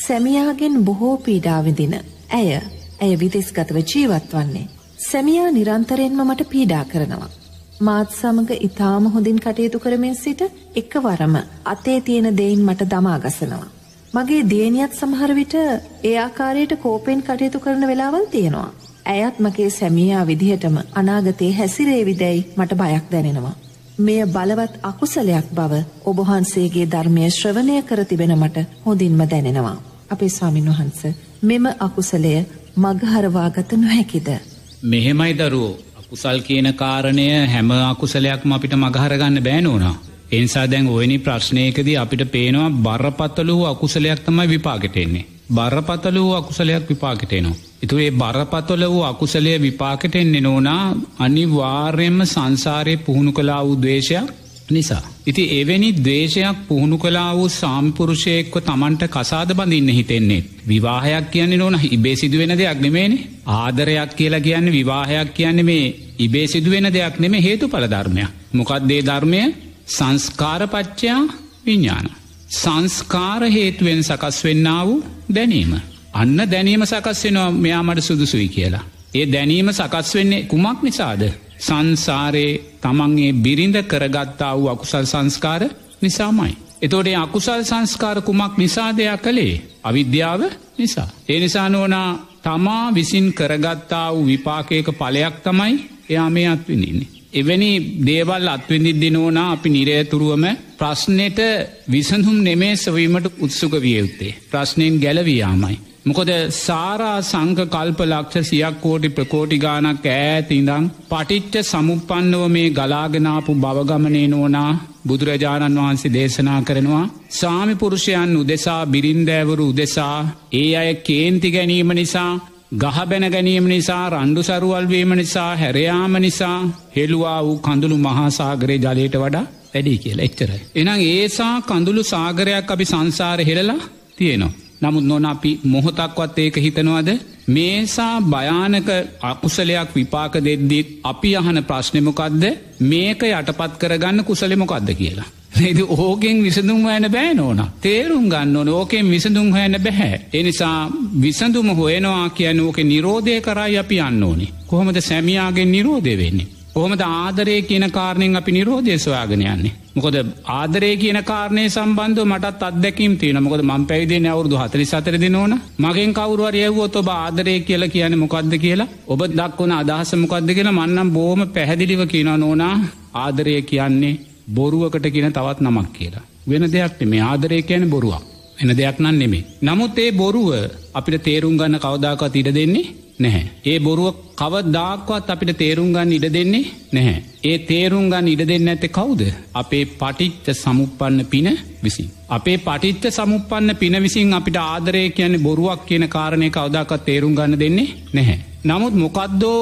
සැමියාගෙන් බොහෝ පීඩා විඳින ඇය විදේශගතව ජීවත් වන්නේ. සැමියා නිරන්තරයෙන්ම මට පීඩා කරනවා. මාත් සමග ඊටාම හොඳින් කටයුතු කරමින් සිට එකවරම අතේ තියෙන දෙයින් මට දමා ගසනවා. මගේ දියණියත් සමහර විට ඒ ආකාරයට කෝපෙන් කටයුතු කරන වෙලාවල් තියෙනවා. ඇයත් මගේ සැමියා විදිහටම අනාගතේ හැසිරේවිදැයි මට බයක් දැනෙනවා. මෙය බලවත් අකුසලයක් බව ඔබ වහන්සේගේ ධර්මයේ ශ්‍රවණය කර තිබෙන මට හොඳින්ම දැනෙනවා. අපේ ස්වාමින් වහන්සේ මෙම අකුසලය මගහරවා ගත නොහැකිද? මෙහෙමයි දරුවෝ. අකුසල් කියන කාරණය හැම අකුසලයක්ම අපිට මගහර ගන්න බෑ නෝනා. ඒ නිසා දැන් ඔයනි ප්‍රශ්නයකදී අපිට පේනවා බරපතල වූ අකුසලයක් තමයි විපාකෙට එන්නේ. බරපතල වූ අකුසලයක් විපාකෙට එනවා. ඒතකොට මේ බරපතල වූ අකුසලයේ විපාකෙට එන්නේ නෝනා අනිවාර්යයෙන්ම සංසාරේ පුහුණු කළා වූ ද්වේෂයක් නිසා. ඉතින් එවැනි ද්වේෂයක් පුහුණු කළා වූ සාම්පුරුෂයෙක්ව Tamanට කසාද බඳින්න හිතෙන්නේ. විවාහයක් කියන්නේ නෝනා ඉබේ සිදුවෙන දෙයක් නෙමෙයිනේ. ආදරයක් කියලා කියන්නේ විවාහයක් කියන්නේ මේ ඉබේ සිදුවෙන දෙයක් නෙමෙයි හේතුඵල ධර්මයක්. මොකක්ද මේ ධර්මය? සංස්කාරපච්චය විඥාන. සංස්කාර හේතුවෙන් සකස් වෙන්නා වූ දැනීම. අන්න දැනීම සකස් වෙනවා මෙයා මට සුදුසුයි කියලා. ඒ දැනීම සකස් වෙන්නේ කුමක් නිසාද? සංසාරේ තමන්ගේ බිරිඳ කරගත්තා වූ අකුසල් සංස්කාර නිසාමයි. එතකොට මේ අකුසල් සංස්කාර කුමක් නිසාද යා කලේ? අවිද්‍යාව නිසා. ඒ නිසා නෝනා තමා විසින් කරගත්තා වූ විපාකයක ඵලයක් තමයි එයා මේ අත්විඳින්නේ. එවැනි දේවල් අත්විඳින්න නෝනා අපි නිරතුරුවම ප්‍රශ්නෙට විසඳුම් නෙමේ සොයීමට උත්සුක විය යුත්තේ. ප්‍රශ්නෙන් ගැලවී යාමයි. මොකද සාරා සංඝ කල්ප ලක්ෂ 100ක් කෝටි ප්‍රකෝටි ගානක් ඈත ඉඳන් පටිච්ච සමුප්පන්නව මේ ගලාගෙන ආපු භව ගමනේ නෝනා බුදුරජාණන් වහන්සේ දේශනා කරනවා සාමි පුරුෂයන් උදෙසා බිරින්දෑවරු උදෙසා ඒ අය කේන්ති ගැනීම නිසා ගහබැන ගැනීම නිසා රණ්ඩු සරුවල් වීම නිසා හැරයාම නිසා හෙළුවා වූ කඳුළු මහා සාගරයේ ජලයට වඩා වැඩි කියලා. එච්චරයි. එහෙනම් ඒසා කඳුළු සාගරයක් අපි සංසාරේ හෙළලා තියෙනවා. නමුත් නෝනා අපි මොහොතක්වත් ඒක හිතනවද? මේසා භයානක අකුසලයක් විපාක දෙද්දී අපි අහන ප්‍රශ්නේ මොකද්ද? මේක යටපත් කරගන්න කුසලෙ මොකද්ද කියලා. නේද? ඕකෙන් විසඳුම් හොයන්න බෑ නෝනා. තේරුම් ගන්න ඕනේ ඕකෙන් විසඳුම් හොයන්න බෑ. ඒ නිසා විසඳුම හොයනවා කියන්නේ ඕකේ නිරෝධය කරයි අපි යන්න ඕනේ. කොහොමද සැමියාගෙන් නිරෝධය වෙන්නේ? කොහොමද ආදරය කියන කාරණෙන් අපි නිරෝධය සොයාගෙන යන්නේ? මොකද ආදරය කියන කාරණේ සම්බන්ධව මටත් අත්දැකීම් තියෙනවා. මොකද මම පැවිදි වෙන්නේ අවුරුදු 44 දින ඕන. මගෙන් කවුරු හරි ඇහුවොත් ඔබ ආදරය කියලා කියන්නේ මොකද්ද කියලා, ඔබ දක්වන අදහස මොකද්ද කියලා මම නම් බොහොම පැහැදිලිව කියනවා නෝනා ආදරය කියන්නේ බොරුවකට කියන තවත් නමක් කියලා. වෙන දෙයක් නෙමෙයි. ආදරය කියන්නේ බොරුවක්. වෙන දෙයක් නන් නෙමෙයි. නමුත් ඒ බොරුව අපිට තේරුම් ගන්න කවදාකවත් ඉඩ දෙන්නේ නැහැ. ඒ බොරුව කවදාක්වත් අපිට තේරුම් ගන්න ඉඩ දෙන්නේ නැහැ. ඒ තේරුම් ගන්න ඉඩ දෙන්නේ නැත්තේ කවුද? අපේ පටිච්ච සමුප්පන්න පින විසින්. අපේ පටිච්ච සමුප්පන්න පින විසින් අපිට ආදරය කියන්නේ බොරුවක් කියන කාරණේ කවදාකවත් තේරුම් ගන්න දෙන්නේ නැහැ. නමුත් මොකද්දෝ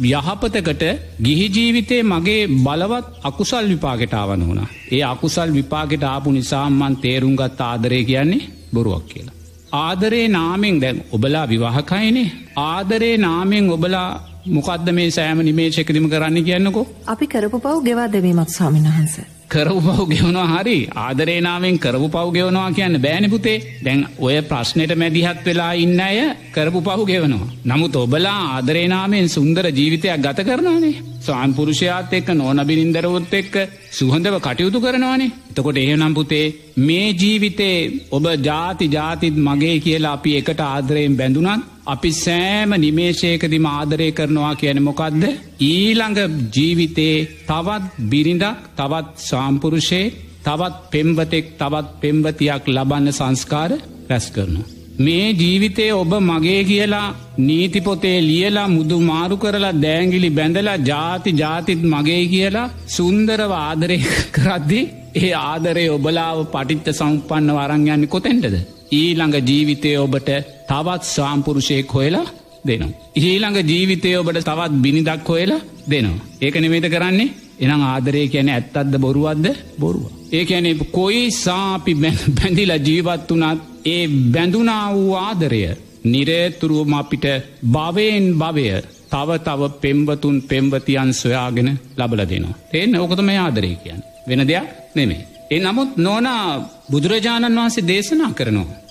යහපතකට ගිහි ජීවිතේ මගේ බලවත් අකුසල් විපාකයට ආවන වුණා. ඒ අකුසල් විපාකයට ආපු නිසා මම තේරුම් ගත්ත ආදරය කියන්නේ බොරුවක් කියලා. ආදරේ නාමෙන් දැන් ඔබලා විවාහකයිනේ. ආදරේ නාමෙන් ඔබලා මොකද්ද මේ සෑම නිමේෂයකදීම කරන්න කියන්නකෝ? අපි කරපු පව් ගෙවා දෙවීමක් ස්වාමීන් වහන්සේ. කරපු පව් ගෙවනවා හරි. ආදරේ නාමෙන් කරපු පව් ගෙවනවා කියන්න බෑනේ පුතේ. දැන් ඔය ප්‍රශ්නෙට මැදිහත් වෙලා ඉන්න අය කරපු පව් ගෙවනවා. නමුත් ඔබලා ආදරේ නාමෙන් සුන්දර ජීවිතයක් ගත කරනවානේ. ස්වාමි පුරුෂයාත් එක්ක නෝන බිරින්දරවොත් එක්ක සුහඳව කටයුතු කරනවානේ. එතකොට එහෙනම් පුතේ මේ ජීවිතේ ඔබ ಜಾතිත් මගේ කියලා අපි එකට ආදරයෙන් බැඳුනත් අපි සෑම නිමේෂයකදීම ආදරය කරනවා කියන්නේ මොකද්ද? ඊළඟ ජීවිතේ තවත් බිරිඳක්, තවත් සාම්පුරුෂයෙක්, තවත් පෙම්වතෙක්, තවත් පෙම්වතියක් ලබන්න සංස්කාර රැස් කරනවා. මේ ජීවිතේ ඔබ මගේ කියලා නීති පොතේ ලියලා මුදු මාරු කරලා දෑංගිලි බැඳලා ಜಾතිත් මගේ කියලා සුන්දරව ආදරය කරද්දී ඒ ආදරේ ඔබලාව පටිච්ච සමුප්පන්නව අරන් යන්නේ කොතෙන්ද? ඊළඟ ජීවිතේ ඔබට තවත් සාම්පුරුෂයෙක් හොයලා දෙනවා. ඊළඟ ජීවිතේ ඔබට තවත් බිනිදක් හොයලා දෙනවා. ඒක නෙමෙයිද කරන්නේ? එහෙනම් ආදරය කියන්නේ ඇත්තක්ද බොරුවක්ද? බොරුව. ඒ කියන්නේ කොයි සාපි බැඳිලා ජීවත් වුණත් ඒ බැඳුනා වූ ආදරය නිරතුරුවම අපිට භවයෙන් භවය තව පෙම්වතුන් පෙම්වතියන් සොයාගෙන ලබලා දෙනවා. තේරෙන්නේ? ඕක තමයි ආදරය කියන්නේ. වෙන දෙයක් නෙමෙයි. ඒ නමුත් නෝනා බුදුරජාණන් වහන්සේ දේශනා කරනවා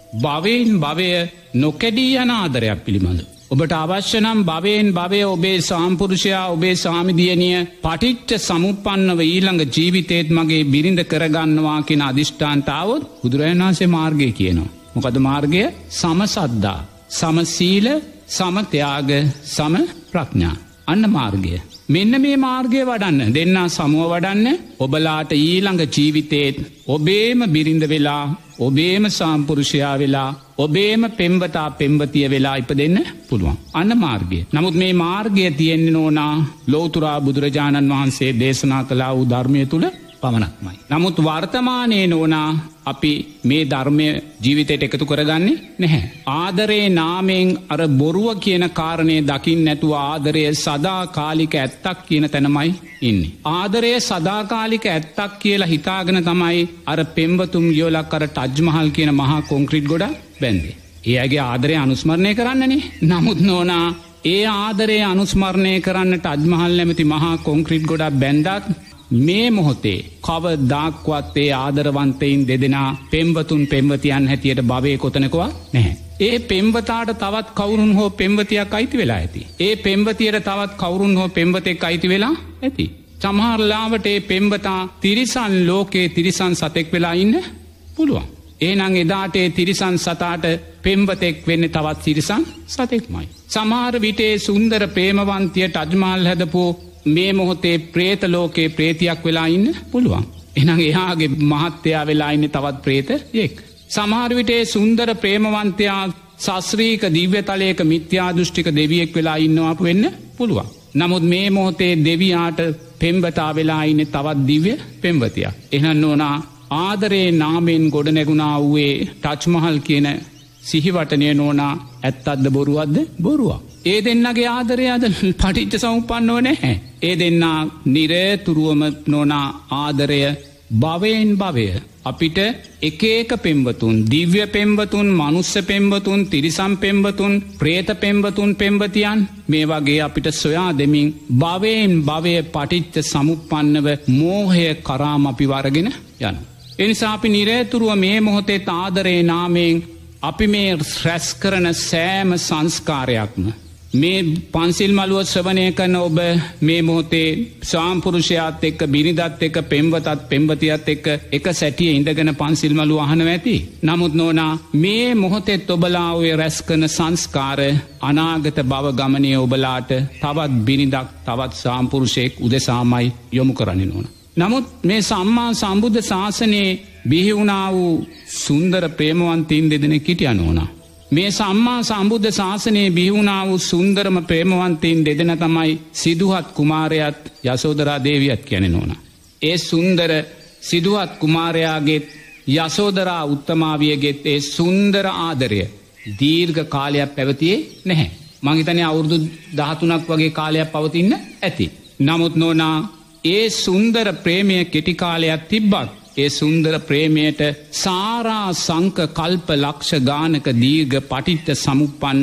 භවයෙන් භවය නොකැඩී යන ආදරයක් පිළිබඳ. ඔබට අවශ්‍ය නම් භවයෙන් භවය ඔබේ සාම්පුරුෂයා ඔබේ සාමිදියනිය පටිච්ච සමුප්පන්නව ඊළඟ ජීවිතේත් මගේ බිරිඳ කරගන්නවා කියන අධිෂ්ඨාන්තාවොත් බුදුරජාණන් වහන්සේ මාර්ගය කියනවා. මොකද මාර්ගය සමසද්දා, සමසීල, සමත්‍යාග, සම ප්‍රඥා. අන්න මාර්ගය. මෙන්න මේ මාර්ගය වඩන්න දෙන්නා සමුව වඩන්න ඔබලාට ඊළඟ ජීවිතේත් ඔබේම බිරිඳ වෙලා ඔබේම සාම්පුරුෂයා වෙලා ඔබේම පෙම්වතා පෙම්වතිය වෙලා ඉපදෙන්න පුළුවන්. අන්න මාර්ගය. නමුත් මේ මාර්ගය තියෙන්නේ නෝනා ලෞතුරා බුදුරජාණන් වහන්සේ දේශනා කළා වූ ධර්මය තුල පමණක්මයි. නමුත් වර්තමානයේ නෝනා අපි මේ ධර්මය ජීවිතයට එකතු කරගන්නේ නැහැ. ආදරේ නාමයෙන් අර බොරුව කියන කාරණය දකින්න නැතුව ආදරය සදාකාලික ඇත්තක් කියන තැනමයි ඉන්නේ. ආදරය සදාකාලික ඇත්තක් කියලා හිතාගෙන තමයි අර පෙම්වතුම් ගියොලක් අර ටජ් මහල් කියන මහා කොන්ක්‍රීට් ගොඩ බැන්දේ. එයාගේ ආදරය අනුස්මරණය කරන්නනේ. නමුත් නෝනා ඒ ආදරය අනුස්මරණය කරන්න ටජ් මහල් නැමැති මහා කොන්ක්‍රීට් ගොඩක් බැන්දත් මේ මොහොතේ කවදාක්වත් ඒ ආදරවන්තයින් දෙදෙනා පෙම්වතුන් පෙම්වතියන් හැටියට භවයේ කොතනකවා නැහැ. ඒ පෙම්වතාට තවත් කවුරුන් හෝ පෙම්වතියක් අයිති වෙලා ඇති. ඒ පෙම්වතියට තවත් කවුරුන් හෝ පෙම්වතෙක් අයිති වෙලා ඇති. සමහරලාවට ඒ පෙම්වතා තිරිසන් ලෝකේ තිරිසන් සතෙක් වෙලා ඉන්න පුළුවන්. එහෙනම් එදාට ඒ තිරිසන් සතාට පෙම්වතෙක් වෙන්නේ තවත් තිරිසන් සතෙක්මයි. සමහර විටේ සුන්දර ප්‍රේමවන්තිය ටජ් මහල් හැදපු මේ මොහොතේ ප්‍රේත ලෝකේ ප්‍රේතියක් වෙලා ඉන්න පුළුවන්. එහෙනම් එයාගේ මහත්තයා වෙලා ඉන්නේ තවත් ප්‍රේතයෙක්. සමහර විටේ සුන්දර ප්‍රේමවන්තයා ශාස්ත්‍රීය දිව්‍ය තලයක මිත්‍යා දෘෂ්ටික දෙවියෙක් වෙලා ඉන්නවා වෙන්න පුළුවන්. නමුත් මේ මොහොතේ දෙවියාට පෙම්වතා වෙලා ඉන්නේ තවත් දිව්‍ය පෙම්වතියක්. එහෙනම් නෝනා ආදරේ නාමයෙන් ගොඩ නැගුණා වූේ ටජ් මහල් කියන සිහිවටනය නෝනා ඇත්තක්ද බොරුවක්ද? බොරුවක්. ඒ දෙන්නගේ ආදරය අද පටිච්ච සමුප්පන්නව නැහැ. ඒ දෙන්නා නිරතුරුවම නෝනා ආදරය භවයෙන් භවය අපිට එක එක පෙම්වතුන්, දිව්‍ය පෙම්වතුන්, මනුස්ස පෙම්වතුන්, තිරිසන් පෙම්වතුන්, ප්‍රේත පෙම්වතුන් පෙම්වතියන් මේ වගේ අපිට සොයා දෙමින් භවයෙන් භවය පටිච්ච සමුප්පන්නව මෝහය කරාම අපි වරගෙන යනවා. ඒ නිසා අපි නිරතුරුව මේ මොහොතේ ආදරේ නාමයෙන් අපි මේ රැස් කරන සෑම සංස්කාරයක්ම මේ පන්සිල් මළුව ශ්‍රවණය කරන ඔබ මේ මොහොතේ සාම්පුරුෂයාත් එක්ක බිරිඳත් එක්ක පෙම්වතත් පෙම්වතියත් එක්ක එක සැටියේ ඉඳගෙන පන්සිල් මළුව අහනවා ඇති. නමුත් නෝනා මේ මොහොතේ ඔබලා ඔය රැස් කරන සංස්කාර අනාගත භව ගමනේ ඔබලාට තවත් බිරිඳක් තවත් සාම්පුරුෂයෙක් උදෙසාමයි යොමු කරන්නේ නෝනා. නමුත් මේ සම්මා සම්බුද්ධ ශාසනයේ බිහි වුණා වූ සුන්දර ප්‍රේමවන්තයින් දෙදෙනෙක් හිටියා නෝනා. මේ සම්මා සම්බුද්ධ ශාසනයේ බිහි වුණා වූ සුන්දරම ප්‍රේමවන්තයින් දෙදෙනා තමයි සිදුහත් කුමාරයාත් යසෝදරා දේවියත් කියන්නේ නෝනා. ඒ සුන්දර සිදුහත් කුමාරයාගේ යසෝදරා උත්තමාවියගේත් ඒ සුන්දර ආදරය දීර්ඝ කාලයක් පැවතියේ නැහැ. මං හිතන්නේ අවුරුදු 13ක් වගේ කාලයක් පවතින්න ඇති. නමුත් නෝනා ඒ සුන්දර ප්‍රේමය කෙටි කාලයක් තිබ්බත් ඒ සුන්දර ප්‍රේමයට සාරා සංක කල්ප ලක්ෂ ගානක දීර්ඝ පටිච්ච සමුප්පන්න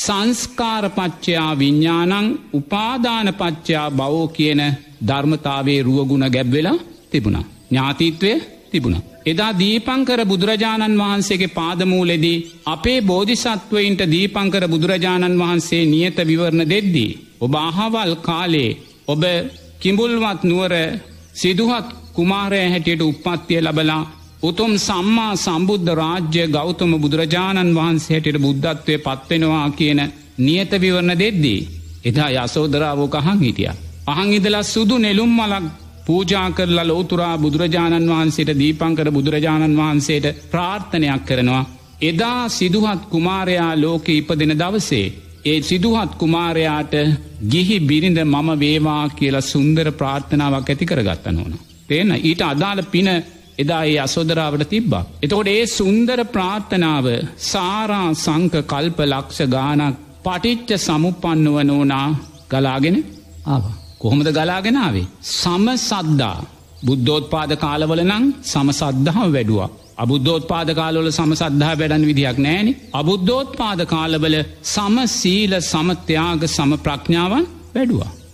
සංස්කාරපච්චයා විඤ්ඤාණං උපාදානපච්චයා භවෝ කියන ධර්මතාවයේ රුවගුණ ගැබ්වෙලා තිබුණා. ඥාතිත්වය තිබුණා. එදා දීපංකර බුදුරජාණන් වහන්සේගේ පාදමූලෙදී අපේ බෝධිසත්වයින්ට දීපංකර බුදුරජාණන් වහන්සේ නියත විවරණ දෙද්දී ඔබ අහවල් කාලේ ඔබ කිඹුල්වත් නුවර සිදුහත් කුමාරය හැටියට උප්පත්තිය ලබලා උතුම් සම්මා සම්බුද්ධ රාජ්‍ය ගෞතම බුදුරජාණන් වහන්සේ හැටියට බුද්ධත්වයේ පත්වෙනවා කියන නියත විවරණ දෙද්දී එදා යසෝදරාව කහන් හිටියා. අහන් ඉඳලා සුදු නෙළුම් මලක් පූජා කරලා ලෞතුරා බුදුරජාණන් වහන්සේට දීපංකර බුදුරජාණන් වහන්සේට ප්‍රාර්ථනයක් කරනවා. එදා සිදුහත් කුමාරයා ලෝකෙ ඉපදෙන දවසේ ඒ සිදුහත් කුමාරයාට ගිහි බිරිඳ මම වේවා කියලා සුන්දර ප්‍රාර්ථනාවක් ඇති කරගත්තා නෝනා. තේන ඊට අදාළ පින එදා ඒ යසෝදරාවට තිබ්බා. එතකොට ඒ සුන්දර ප්‍රාර්ථනාව සාරා සංක කල්ප ලක්ෂ ගානක් පටිච්ච සමුප්පන්නව නෝනා ගලාගෙන ආවා. කොහොමද ගලාගෙන ආවේ? සමසද්දා. බුද්ධෝත්පාද කාලවල නම් සමසද්ධාව වැඩුවා. අබුද්ධෝත්පාද කාලවල සමසද්ධාව වැඩන විදියක් නැහැනේ. අබුද්ධෝත්පාද කාලවල සම සීල සම ත්‍යාග සම ප්‍රඥාවන් වැඩුවා.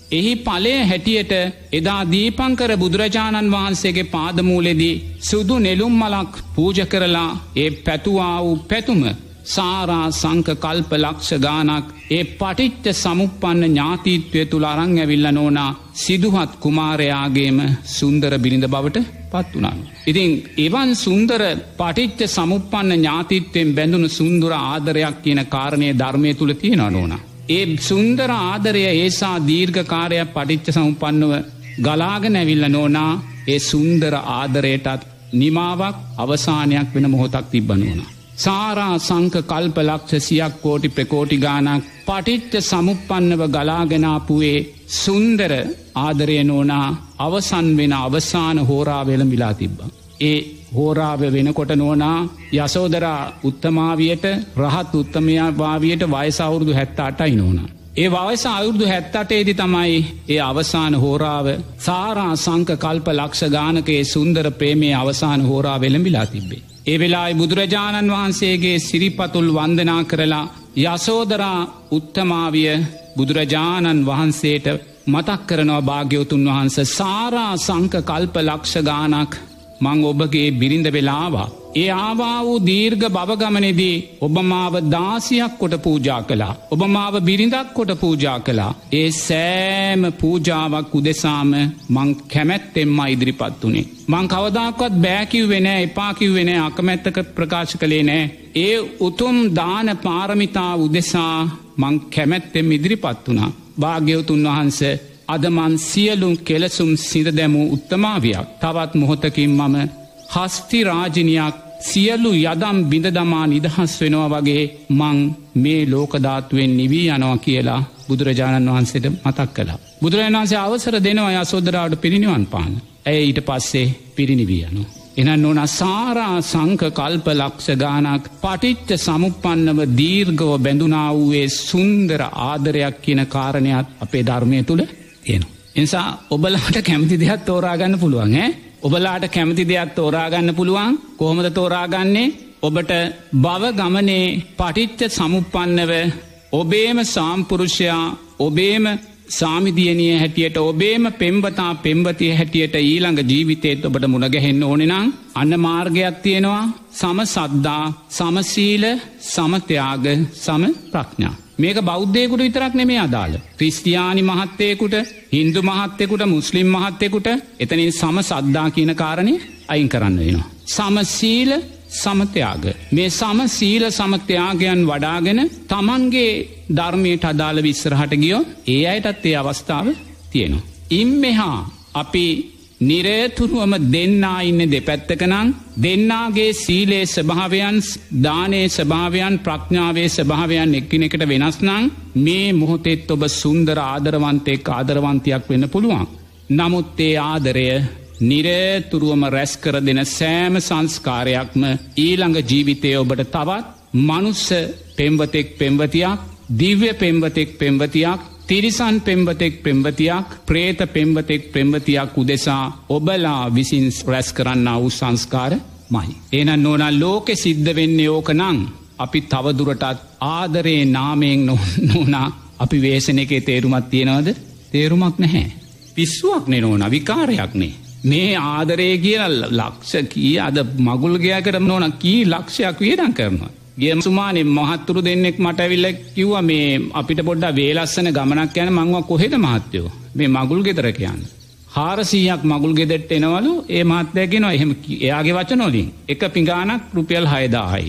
එහි ඵලය හැටියට එදා දීපංකර බුදුරජාණන් වහන්සේගේ පාදමූලෙදී සුදු නෙළුම් මලක් පූජා කරලා ඒ පැතුවා වූ පැතුම සාරා සංක කල්ප ලක්ෂ ගානක් ඒ පටිච්ච සමුප්පන්න ඥාතිත්වය තුල අරන් ඇවිල්ලා නෝනා සිදුහත් කුමාරයාගේම සුන්දර බිරිඳ බවට පත් වුණා. ඉතින් එවන් සුන්දර පටිච්ච සමුප්පන්න ඥාතිත්වයෙන් බැඳුණු සුන්දර ආදරයක් කියන කාරණේ ධර්මයේ තුල තියෙනවා නෝනා. ඒ සුන්දර ආදරය ඒසා දීර්ඝ කාලයක් පටිච්ච සමුප්පන්නව ගලාගෙන ඇවිල්ලා නෝනා ඒ සුන්දර ආදරයටත් නිමාවක් අවසානයක් වෙන මොහොතක් තිබ්බ නෝනා. සාරා සංක කල්ප ලක්ෂ සියක් කෝටි ප්‍රකෝටි ගානක් පටිච්ච සමුප්පන්නව ගලාගෙනාපුේ සුන්දර ආදරය නෝනා අවසන් වෙන අවසාන හෝරාවෙල මිලා තිබ්බා. ඒ හෝරාව වෙනකොට නෝනා යසෝදරා උත්තමාවියට රහත් උත්තමයාභාවියට වයස අවුරුදු 78යි නෝනා. ඒ වයස අවුරුදු 78 දී තමයි ඒ අවසාන හෝරාව සාරා සංක කල්ප ලක්ෂ ගානකේ සුන්දර ප්‍රේමයේ අවසාන හෝරාව එළඹිලා තිබ්බේ. ඒ වෙලාවේ බුදුරජාණන් වහන්සේගේ සිරිපතුල් වන්දනා කරලා යසෝදරා උත්තමාවිය බුදුරජාණන් වහන්සේට මතක් කරනවා භාග්‍යවතුන් වහන්සේ සාරා සංක කල්ප ලක්ෂ ගානක් මං ඔබගේ බිරිඳ වෙලා ආවා. ඒ ආවා වූ දීර්ඝ භව ගමනේදී ඔබ මාව දාසියක් කොට පූජා කළා. ඔබ මාව බිරිඳක් කොට පූජා කළා. ඒ සෑම පූජාවක් උදෙසාම මං කැමැත්තෙන්ම ඉදිරිපත් වුණේ. මං කවදාකවත් බෑ කිව්වේ නෑ, එපා කිව්වේ නෑ, අකමැත්තක ප්‍රකාශ කළේ නෑ. ඒ උතුම් දාන පාරමිතා උදෙසා මං කැමැත්තෙන් ඉදිරිපත් වුණා. භාග්‍යවතුන් වහන්සේ අද මන් සියලුම් කෙලසුම් සිඳ දැමූ උත්තමාවියක්. තවත් මොහොතකින් මම හස්ති රාජිනියක් සියලු යදම් බිඳ දමා නිදහස් වෙනවා වගේ මං මේ ලෝකධාතුවෙන් නිවී යනවා කියලා බුදුරජාණන් වහන්සේට මතක් කළා. බුදුරජාණන් වහන්සේ අවසර දෙනවා යසෝදරාවට පිරිනිවන් පාන්න. ඇය ඊට පස්සේ පිරිනිවී යනවා. එනන් ඕන සාරා සංක කල්ප ලක්ෂ ගානක් පටිච්ච සමුප්පන්නව දීර්ඝව බැඳුනා වූයේ සුන්දර ආදරයක් කියන කාරණයක් අපේ ධර්මයේ තුල තියෙනවා. එනිසා ඔබලාට කැමති දෙයක් තෝරාගන්න පුළුවන් ඈ. ඔබලාට කැමති දෙයක් තෝරාගන්න පුළුවන්. කොහොමද තෝරාගන්නේ? ඔබට භව ගමනේ පටිච්ච සමුප්පන්නව ඔබේම සාම්පුරුෂයා ඔබේම සාමිදියනිය හැටියට ඔබේම පෙම්වතා පෙම්වතිය හැටියට ඊළඟ ජීවිතේත් ඔබට මුණ ගැහෙන්න ඕනේ නම් අන්න මාර්ගයක් තියෙනවා. සම සද්ධා, සම සීල, සම ත්‍යාග, සම ප්‍රඥා. මේක බෞද්ධයෙකුට විතරක් නෙමෙයි අදාළ. ක්‍රිස්තියානි මහත්තයෙකුට, හින්දු මහත්තයෙකුට, මුස්ලිම් මහත්තයෙකුට එතනින් සම සද්ධා කියන කාරණේ අයින් කරන්න වෙනවා. සම සීල, සම ත්‍යාග. මේ සම සීල සම ත්‍යාගයන් වඩාගෙන තමන්ගේ ධර්මයට අදාළ විස්සරහට ගියොත් ඒ අයටත් ඒ අවස්ථාව තියෙනවා. ඉම්මෙහා අපි නිරේතුරුවම දෙන්නා ඉන්නේ දෙපැත්තක නම් දෙන්නාගේ සීලේ ස්වභාවයන්, දානේ ස්වභාවයන්, ප්‍රඥාවේ ස්වභාවයන් එකිනෙකට වෙනස් නම් මේ මොහොතේත් ඔබ සුන්දර ආදරවන්තයෙක් ආදරවන්තියක් වෙන්න පුළුවන්. නමුත් ඒ ආදරය නිරේතුරුවම රැස් කර දෙන සෑම සංස්කාරයක්ම ඊළඟ ජීවිතයේ ඔබට තවත් මනුස්ස පෙම්වතෙක් පෙම්වතියක්, දිව්‍ය පෙම්වතෙක් පෙම්වතියක්, තිරිසන් පෙම්වතෙක් පෙම්වතියක්, ප්‍රේත පෙම්වතෙක් පෙම්වතියක් උදෙසා ඔබලා විසින් රැස් කරන්නා වූ සංස්කාර මහි. එහෙනම් නෝනා ලෝකෙ සිද්ධ වෙන්නේ ඕක නම් අපි තවදුරටත් ආදරේ නාමයෙන් නෝනා අපි වේසන එකේ තේරුමක් තියනවද? තේරුමක් නැහැ. පිස්සුවක් නේ නෝනා, විකාරයක් නේ. මේ ආදරේ කියලා ලක්ෂ කී අද මගුල් ගයාකට නෝනා කී ලක්ෂයක් වියදම් කරනවා. ගිය සුමානේ මහත්තුරු දෙන්නෙක් මට ඇවිල්ලා කිව්වා මේ අපිට පොඩ්ඩක් වේලස්සන ගමනක් යන මං කොහෙද මහත්තයෝ මේ මගුල් ගෙදර කියන්නේ 400ක් මගුල් ගෙදරට එනවලු. ඒ මහත්තයා කියනවා එහෙම එයාගේ වචන වලින් එක පිඟානක් රුපියල් 6000යි.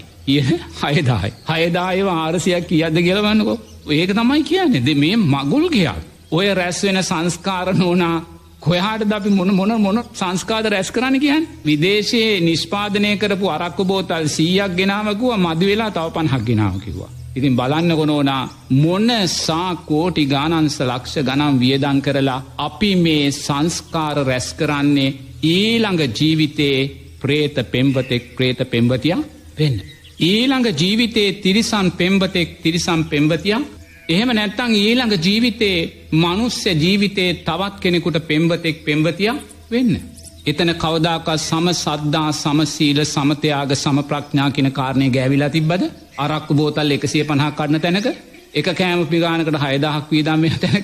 6000යි 400ක් කීයද කියලා බලන්නකෝ. ඒක තමයි කියන්නේ මේ මගුල් ගයක්. ඔය රැස් වෙන සංස්කාර නෝනා කොහාටද අපි මොන සංස්කාර රැස් කරන්න කියන්නේ? විදේශයේ නිෂ්පාදනය කරපු අරක්කු බෝතල් 100ක් ගෙනාව කිව්වා මදි වෙලා තව 50ක් ගෙනාව කිව්වා. ඉතින් බලන්නකො නෝනා මොන සා කෝටි ගානන් ලක්ෂ ගණන් වියදම් කරලා අපි මේ සංස්කාර රැස් කරන්නේ ඊළඟ ජීවිතේ പ്രേත පෙම්වතෙක් പ്രേත පෙම්වතියක් වෙන්න. ඊළඟ ජීවිතේ තිරිසන් පෙම්වතෙක් තිරිසන් පෙම්වතියක්, එහෙම නැත්නම් ඊළඟ ජීවිතේ මනුස්ස ජීවිතේ තවත් කෙනෙකුට පෙම්වතෙක් පෙම්වතියක් වෙන්න. එතන කවදාකවත් සම සද්ධා, සම සීල, සම ත්‍යාග, සම ප්‍රඥා කියන කාරණේ ගෑවිලා තිබ්බද? අරක්කු බෝතල් 150ක් කඩන තැනක එක කෑම පිඟානකට 6000ක් වීදම් වෙන තැනක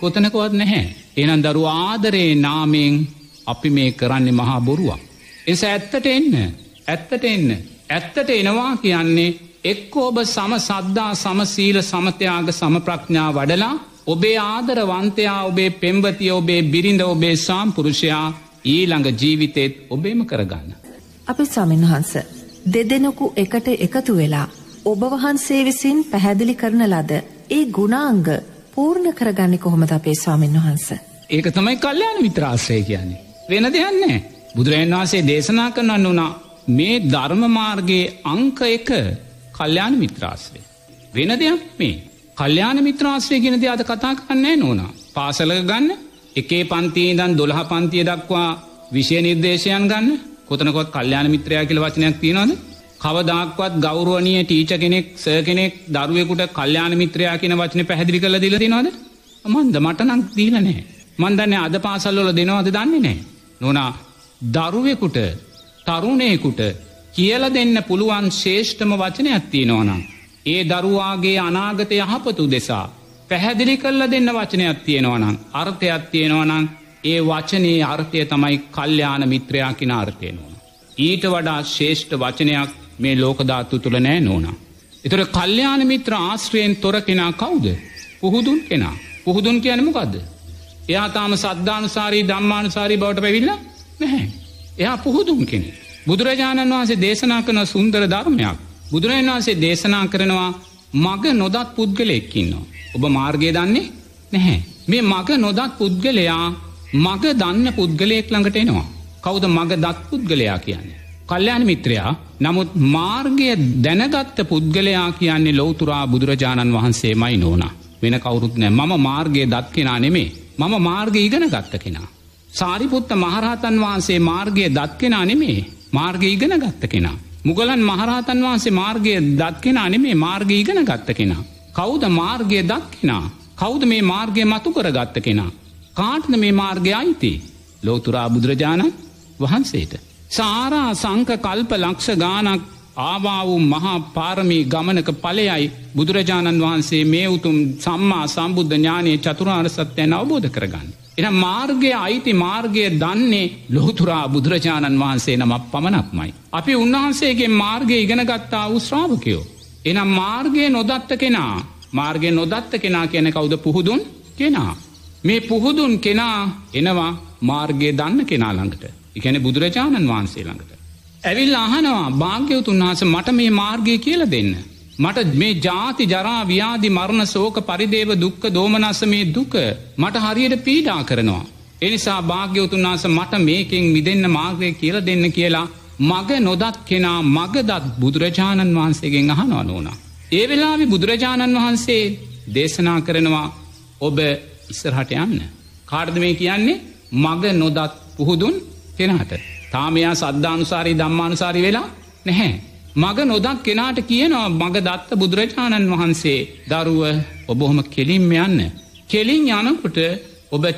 කොතනකවත් නැහැ. එහෙනම් දරුවා ආදරේ නාමයෙන් අපි මේ කරන්නේ මහා බොරුවක්. එස ඇත්තට එන්න. ඇත්තට එන්න. ඇත්තට එනවා කියන්නේ එක්ක ඔබ සම සද්ධා සම සීල සමත්‍යාග සම ප්‍රඥා වඩලා ඔබේ ආදරවන්තයා ඔබේ පෙම්වතිය ඔබේ බිරිඳ ඔබේ සාම්පුරුෂයා ඊළඟ ජීවිතේත් ඔබේම කරගන්න. අපි ස්වාමීන් වහන්ස දෙදෙනෙකු එකට එකතු වෙලා ඔබ වහන්සේ විසින් පැහැදිලි කරන ලද ඒ ගුණාංග පූර්ණ කරගන්නේ කොහොමද අපේ ස්වාමීන් වහන්ස? ඒක තමයි කල්යාණ මිත්‍ර ආශ්‍රය කියන්නේ. වෙන දෙයක් නැහැ. බුදුරජාණන් වහන්සේ දේශනා කරන්න උනා මේ ධර්ම මාර්ගයේ අංක 1 කල්යාණ මිත්‍ර ආශ්‍රය. වෙන දෙයක් මේ කල්යාණ මිත්‍ර ආශ්‍රය කියන දේ අද කතා කරන්නේ නෝනා. පාසලක ගන්න එකේ පන්තියේ ඉඳන් 12 පන්තිය දක්වා විෂය නිර්දේශයන් ගන්න කොතනකවත් කල්යාණ මිත්‍රයා කියලා වචනයක් තියෙනවද? කවදාක්වත් ගෞරවනීය ටීචර් කෙනෙක් සර් කෙනෙක් දරුවෙකුට කල්යාණ මිත්‍රයා කියන වචනේ පැහැදිලි කරලා දීලා තියෙනවද? මන්ද මට නම් දීලා නැහැ. මන් දන්නේ අද පාසල් වල දෙනවද දන්නේ නැහැ. නෝනා දරුවෙකුට තරුණයෙකුට කියලා දෙන්න පුළුවන් ශ්‍රේෂ්ඨම වචනයක් තියෙනවා නම් ඒ දරුවාගේ අනාගතය යහපත උදෙසා පැහැදිලි කරලා දෙන්න වචනයක් තියෙනවා නම් අර්ථයක් තියෙනවා නම් ඒ වචනේ අර්ථය තමයි කල්යාණ මිත්‍රයා කියන අර්ථය නෝනා. ඊට වඩා ශ්‍රේෂ්ඨ වචනයක් මේ ලෝක ධාතු තුල නැහැ නෝනා. ඒතර කල්යාණ මිත්‍ර ආශ්‍රයෙන් තොර කෙනා කවුද? පුහුදුන් කෙනා. පුහුදුන් කියන්නේ මොකද්ද? එයා තාම සද්ධානුසාරී ධම්මානුසාරී බවට පැවිල්ලා නැහැ. එයා පුහුදුන් කෙනෙක්. බුදුරජාණන් වහන්සේ දේශනා කරන සුන්දර ධර්මයක්. බුදුරජාණන් වහන්සේ දේශනා කරනවා මග නොදත් පුද්ගලයෙක් ඉන්නවා. ඔබ මාර්ගය දන්නේ නැහැ. මේ මග නොදත් පුද්ගලයා මග දන්න පුද්ගලයෙක් ළඟට එනවා. කවුද මග දත් පුද්ගලයා කියන්නේ? කල්යාණ මිත්‍රයා. නමුත් මාර්ගය දැනගත්ත පුද්ගලයා කියන්නේ ලෞතුරා බුදුරජාණන් වහන්සේමයි නෝනා. වෙන කවුරුත් නැහැ. මම මාර්ගය දත් කෙනා නෙමෙයි. මම මාර්ගය ඉගෙන ගත්ත කෙනා. සාරිපුත්ත මහරහතන් වහන්සේ මාර්ගය දත් කෙනා නෙමෙයි. මාර්ගය ඉගෙන ගත්ත කෙනා. මුගලන් මහරහතන් වහන්සේ මාර්ගය දත් කෙනා නෙමෙයි. මාර්ගය ඉගෙන ගත්ත කෙනා. කවුද මාර්ගය දත් කෙනා? කවුද මේ මාර්ගය මතු කරගත්ත කෙනා? කාටද මේ මාර්ගය අයිති? ලෞතුරා බුදුරජාණන් වහන්සේට. සාරා සංක කල්ප ලක්ෂ ගානක් ආවා වූ මහා පාරමී ගමනක ඵලයයි බුදුරජාණන් වහන්සේ මේ උතුම් සම්මා සම්බුද්ධ ඥානයේ චතුරාර්ය සත්‍යය අවබෝධ කරගන්නේ. එහෙනම් මාර්ගය අයිති මාර්ගය දන්නේ ලෞතුරා බුදුරජාණන් වහන්සේ නමක් පමණක්මයි. අපි උන්වහන්සේගේ මාර්ගය ඉගෙන ගත්තා වූ ශ්‍රාවකයෝ. එහෙනම් මාර්ගය නොදත්ත කෙනා, මාර්ගය නොදත්ත කෙනා කියන්නේ කවුද? පුහුදුන් කෙනා. මේ පුහුදුන් කෙනා එනවා මාර්ගය දන්න කෙනා ළඟට. ඒ කියන්නේ බුදුරජාණන් වහන්සේ ළඟට. ඇවිල්ලා අහනවා භාග්‍යවතුන් වහන්සේ මට මේ මාර්ගය කියලා දෙන්න. මට මේ ජාති ජරා ව්‍යාධි මරණ ශෝක පරිදේව දුක්ඛ දෝමනස්ස මේ දුක මට හරියට පීඩා කරනවා. ඒ නිසා භාග්‍යවතුන් වහන්සේ මට මේකෙන් මිදෙන්න මාර්ගය කියලා දෙන්න කියලා මග නොදත් කෙනා මගදත් බුදුරජාණන් වහන්සේගෙන් අහනවා නෝනා. ඒ වෙලාවේ බුදුරජාණන් වහන්සේ දේශනා කරනවා ඔබ ඉස්සරහට යන්න. කාටද මේ කියන්නේ? මග නොදත් පුහුදුන් කෙනාට. තාම එයා සද්ධානුසාරී ධම්මානුසාරී වෙලා නැහැ. මග නොදත් කෙනාට කියනවා මග දත්ත බුදුරජාණන් වහන්සේ දරුව ඔබ ඔහොම කෙලින්ම යන්න. කෙලින් යනකොට ඔබට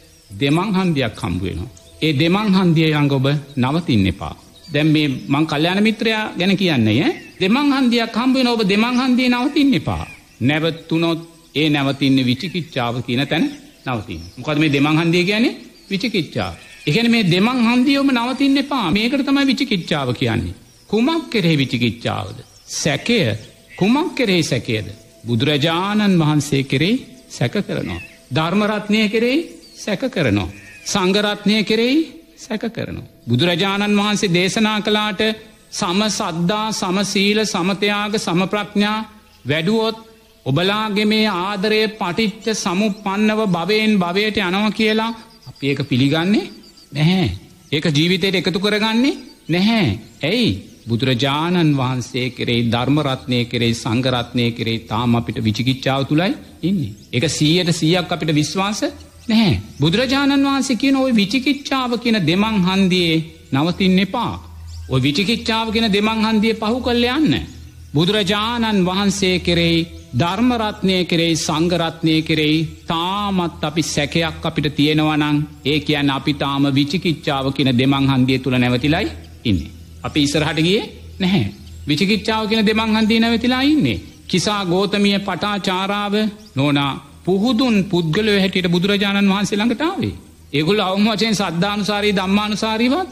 දෙමං හන්දියක් හම්බ වෙනවා. ඒ දෙමං හන්දිය ළඟ ඔබ නවතින්න එපා. දැන් මේ මං කල්යාණ මිත්‍රයා ගැන කියන්නේ ඈ. දෙමං හන්දියක් හම්බ වෙනවා ඔබ දෙමං හන්දියේ නවතින්න එපා. නැවතුනොත් ඒ නැවතින්නේ විචිකිච්ඡාව කියන තැන නවතින්න. මොකද මේ දෙමං හන්දිය කියන්නේ? විචිකිච්ඡාව. ඒ කියන්නේ මේ දෙමං හන්දියම නවතින්න එපා. මේකට තමයි විචිකිච්ඡාව කියන්නේ. කුමක් කෙරෙහි විචිකිච්ඡාවද? සැකය. කුමක් කෙරෙහි සැකයද? බුදුරජාණන් වහන්සේ කෙරෙහි සැක කරනවා. ධර්ම රත්නය කෙරෙහි සැක කරනවා. සංඝ රත්නය කෙරෙහි සැක කරනවා. බුදුරජාණන් වහන්සේ දේශනා කළාට සම සද්ධා සම සීල සම ත්‍යාග සම ප්‍රඥා වැඩුවොත් ඔබලාගේ මේ ආදරය පටිච්ච සමුප්පන්නව භවයෙන් භවයට යනවා කියලා අපි ඒක පිළිගන්නේ නැහැ. ඒක ජීවිතයට එකතු කරගන්නේ නැහැ. ඇයි? බුදුරජාණන් වහන්සේ කෙරෙහි ධර්ම රත්නය කෙරෙහි සංඝ රත්නය කෙරෙහි තාම අපිට විචිකිච්ඡාව තුලයි ඉන්නේ. ඒක 100% අපිට විශ්වාස නැහැ. බුදුරජාණන් වහන්සේ කියන ওই විචිකිච්ඡාව කියන දෙමං හන්දියේ නවතින්න එපා. ওই විචිකිච්ඡාව කියන දෙමං හන්දියේ පහු කරලා යන්න. බුදුරජාණන් වහන්සේ කෙරෙහි ධර්ම රත්නය කෙරෙහි සංඝ රත්නය කෙරෙහි තාමත් අපි සැකයක් අපිට තියෙනවා නම් ඒ කියන්නේ අපි තාම විචිකිච්ඡාව කියන දෙමං හන්දිය තුල නැවතිලයි ඉන්නේ. අපි ඉස්සරහට ගියේ නැහැ. විචිකිච්ඡාව කියන දෙමං හන්දියේ නැවතිලා ඉන්නේ. කිසා ගෝතමිය පටාචාරාව නෝනා පුහුදුන් පුද්ගලයෝ හැටියට බුදුරජාණන් වහන්සේ ළඟට ආවේ. ඒගොල්ලෝ අවම වශයෙන් සද්ධානුසාරී ධම්මානුසාරීවත්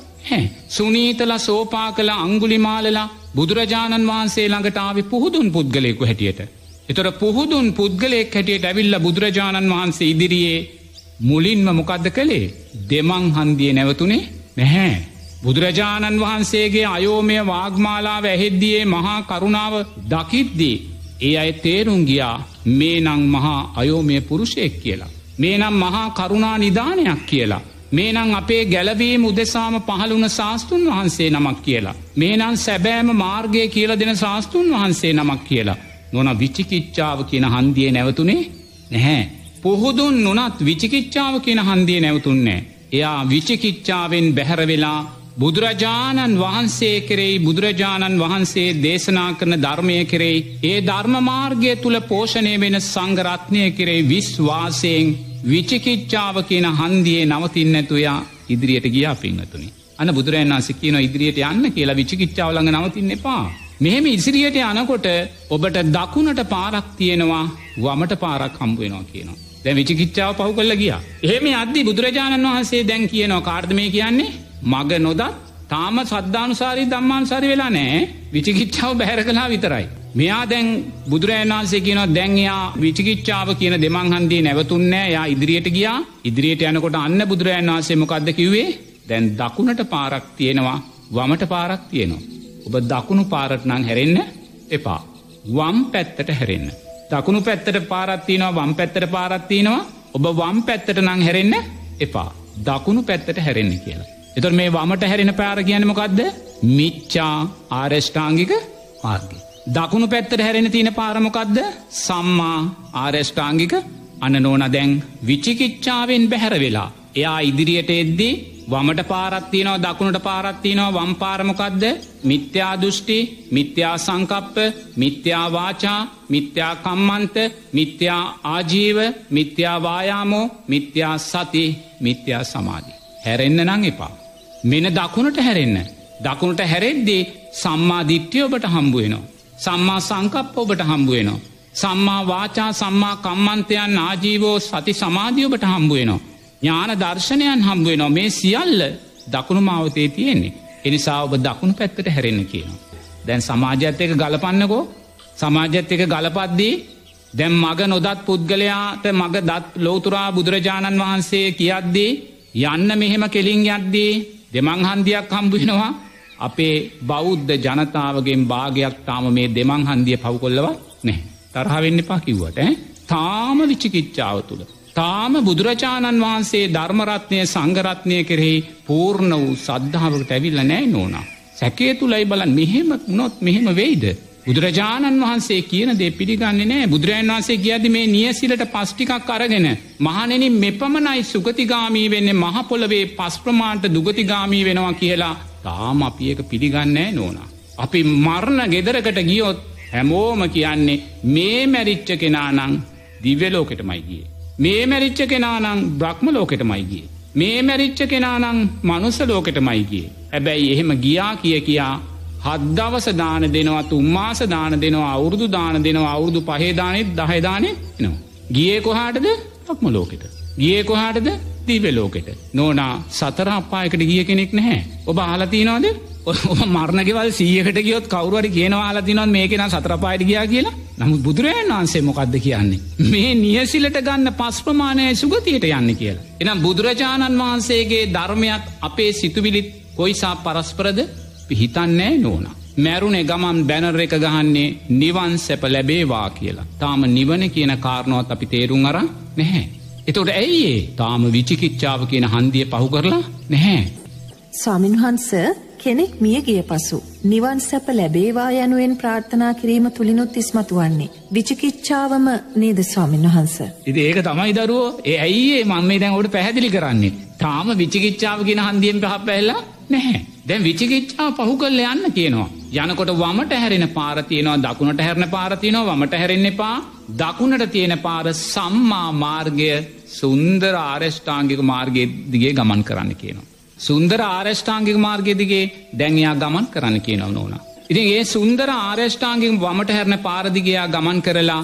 සුනීතලා සෝපාකලා අංගුලිමාලලා බුදුරජාණන් වහන්සේ ළඟට ආවේ පුහුදුන් පුද්ගලයෙකු හැටියට. ඒතර පුහුදුන් පුද්ගලයෙක් හැටියට ඇවිල්ලා බුදුරජාණන් වහන්සේ ඉදිරියේ මුලින්ම මොකද්ද කළේ? දෙමන් හන්දියේ නැවතුනේ නැහැ. බුදුරජාණන් වහන්සේගේ අයෝමය වාග්මාලාව ඇහෙද්දී මහා කරුණාව දකිද්දී ඒ අය තේරුම් ගියා මේ නම් මහා අයෝමය පුරුෂයෙක් කියලා. මේ නම් මහා කරුණා නිදානයක් කියලා. මේ නම් අපේ ගැලවීම උදෙසාම පහළුණ ශාස්ත්‍රුන් වහන්සේ නමක් කියලා. මේ නම් සැබෑම මාර්ගය කියලා දෙන ශාස්ත්‍රුන් වහන්සේ නමක් කියලා. නොන විචිකිච්ඡාව කියන හන්දියේ නැවතුනේ නැහැ. පුහුදුන් නොනත් විචිකිච්ඡාව කියන හන්දියේ නැවතුන්නේ. එයා විචිකිච්ඡාවෙන් බැහැර වෙලා බුදුරජාණන් වහන්සේ කෙරෙහි බුදුරජාණන් වහන්සේ දේශනා කරන ධර්මය කෙරෙහි ඒ ධර්ම මාර්ගය තුල පෝෂණය වෙන සංඝ රත්නය කෙරෙහි විශ්වාසයෙන් විචිකිච්ඡාව කියන හන්දියේ නවතින්නේ නැතුව යා ඉදිරියට ගියා පින්වතුනි. අන්න බුදුරජාණන් වහන්සේ කියනවා ඉදිරියට යන්න කියලා විචිකිච්ඡාව ළඟ නවතින්න එපා. මෙහෙම ඉදිරියට යනකොට ඔබට දකුණට පාරක් තියෙනවා වමට පාරක් හම්බ වෙනවා කියනවා. දැන් විචිකිච්ඡාව පහු කරලා ගියා. එහෙම යද්දි බුදුරජාණන් වහන්සේ දැන් කියනවා කාටද මේ කියන්නේ? මග නොදත් තාම සද්ධානුසාරී ධම්මානුසාරී වෙලා නැහැ. විචිකිච්ඡාව බැහැර කළා විතරයි. මෙයා දැන් බුදුරජාණන් වහන්සේ කියනවා දැන් එයා විචිකිච්ඡාව කියන දෙමන් හන්දියේ නැවතුන්නේ නැහැ. එයා ඉදිරියට ගියා. ඉදිරියට යනකොට අන්න බුදුරජාණන් වහන්සේ මොකද්ද කිව්වේ? දැන් දකුණට පාරක් තියෙනවා වමට පාරක් තියෙනවා. ඔබ දකුණු පාරට නම් හැරෙන්න එපා. වම් පැත්තට හැරෙන්න. දකුණු පැත්තට පාරක් තියෙනවා වම් පැත්තට පාරක් තියෙනවා. ඔබ වම් පැත්තට නම් හැරෙන්න එපා. දකුණු පැත්තට හැරෙන්න කියලා. එතකොට මේ වමට හැරෙන පාර කියන්නේ මොකද්ද? මිච්ඡා ආරෂ්ඨාංගික මාර්ගය. දකුණු පැත්තට හැරෙන්න තියෙන පාර මොකද්ද? සම්මා ආරෂ්ඨාංගික. අන්න නෝනා දැන් විචිකිච්ඡාවෙන් බැහැර වෙලා එයා ඉදිරියට එද්දී වමට පාරක් තියෙනවා දකුණට පාරක් තියෙනවා. වම් පාර මොකද්ද? මිත්‍යා දෘෂ්ටි, මිත්‍යා සංකප්ප, මිත්‍යා වාචා, මිත්‍යා කම්මන්ත, මිත්‍යා ආජීව, මිත්‍යා වායාමෝ, මිත්‍යා සති, මිත්‍යා සමාධි. හැරෙන්න නම් එපා. මෙන්න දකුණට හැරෙන්න. දකුණට හැරෙද්දී සම්මා දිට්ඨිය ඔබට හම්බ වෙනවා. සම්මා සංකප්ප ඔබට හම්බ වෙනවා. සම්මා වාචා, සම්මා කම්මන්තයන්, ආජීවෝ, සති සමාධිය ඔබට හම්බ වෙනවා. ඥාන දර්ශනයන් හම්බ වෙනවා. මේ සියල්ල දකුණු මාවතේ තියෙන්නේ. ඒ නිසා ඔබ දකුණු පැත්තට හැරෙන්න කියනවා. දැන් සමාජයත් එක්ක ගලපන්නකෝ. සමාජයත් එක්ක ගලපද්දී දැන් මග නොදත් පුද්ගලයාට මග දත් ලෞතුරා බුදුරජාණන් වහන්සේ කියද්දී යන්න මෙහෙම කෙලින් යද්දී දෙමන් හන්දියක් හම්බ වෙනවා. අපේ බෞද්ධ ජනතාවගෙන් භාගයක් තාම මේ දෙමන් හන්දිය පවු කොල්ලවත් නැහැ. තරහ වෙන්න එපා කිව්වට තාම විචිකිච්ඡාව තුල තාම බුදුරජාණන් වහන්සේ ධර්ම රත්නය සංඝ රත්නය කෙරෙහි පූර්ණ වූ සද්ධාවකට ඇවිල්ලා නැහැ නෝනා. සැකේ තුලයි බලන්න මෙහෙම වුණොත් මෙහෙම වෙයිද? බුදුරජාණන් වහන්සේ කියන දේ පිළිගන්නේ නැහැ. බුදුරජාණන් වහන්සේ කියද්දි මේ නියසිලට පස් ටිකක් අරගෙන මහණෙනි මෙපමණයි සුගතිගාමී වෙන්නේ මහ පොළවේ පස් ප්‍රමාණයට දුගතිගාමී වෙනවා කියලා තාම අපි ඒක පිළිගන්නේ නැහැ නෝනා. අපි මරණ ගෙදරකට ගියොත් හැමෝම කියන්නේ මේ මැරිච්ච කෙනා නම් දිව්‍ය ලෝකෙටමයි ගියේ. මේ මැරිච්ච කෙනා නම් බ්‍රහ්ම ලෝකෙටමයි ගියේ. මේ මැරිච්ච කෙනා නම් මනුස්ස ලෝකෙටමයි ගියේ. හැබැයි එහෙම ගියා කියා 7 දවස් දාන දෙනවා, 3 මාස දාන දෙනවා, අවුරුදු දාන දෙනවා, අවුරුදු 5 දානෙත් 10 දානෙත් එනවා. ගියේ කොහාටද? බ්‍රහ්ම ලෝකෙට. ගියේ කොහාටද? දිව්‍ය ලෝකෙට. නෝනා සතර අපායකට ගිය කෙනෙක් නැහැ. ඔබ අහලා තියෙනවද? ඔබ මරණ ගෙවල් 100කට ගියොත් කවුරු හරි කියනවා අහලා තියෙනවද මේකේ නම් සතර අපායට ගියා කියලා? නමුත් බුදුරජාණන් වහන්සේ මොකද්ද කියන්නේ? මේ නියසිලට ගන්න පස් ප්‍රමාණයයි සුගතියට යන්නේ කියලා. එහෙනම් බුදුරජාණන් වහන්සේගේ ධර්මයක් අපේ සිතුවිලිත් කොයිසා පරස්පරද? හිතන්නේ නෝනා. මැරුණේ ගමන් බැනර් එක ගහන්නේ නිවන් සැප ලැබේවා කියලා. තාම නිවන කියන කාරණාවත් අපි තේරුම් අරන් නැහැ. එතකොට ඇයි ඒ තාම විචිකිච්ඡාව කියන හන්දිය පහු කරලා නැහැ? ස්වාමින්වහන්සේ කෙනෙක් මිය ගිය පසු නිවන් සැප ලැබේවා යනුවෙන් ප්‍රාර්ථනා කිරීම තුලිනුත් ඉස්මතු වන්නේ විචිකිච්ඡාවම නේද ස්වාමින්වහන්සේ? ඉතින් ඒක තමයි දරුවෝ. ඒ ඇයි මම මේ දැන් ඔබට පැහැදිලි කරන්නේ. තාම විචිකිච්ඡාව කියන හන්දියෙන් පහපැහැලා නැහැ. දැන් විචිකිච්ඡාව පහු කරලා යන්න කියනවා. යනකොට වමට හැරෙන පාර තියෙනවා, දකුණට හැරෙන පාර තියෙනවා. වමට හැරෙන්න එපා. දකුණට තියෙන පාර සම්මා මාර්ගය, සුන්දර ආරෂ්ඨාංගික මාර්ගයේ දිගේ ගමන් කරන්න කියනවා. සුන්දර ආරෂ්ඨාංගික මාර්ගයේ දිගේ දැන් එයා ගමන් කරන්න කියනවා නෝනා. ඉතින් ඒ සුන්දර ආරෂ්ඨාංගික වමට හැරෙන පාර දිගේ එයා ගමන් කරලා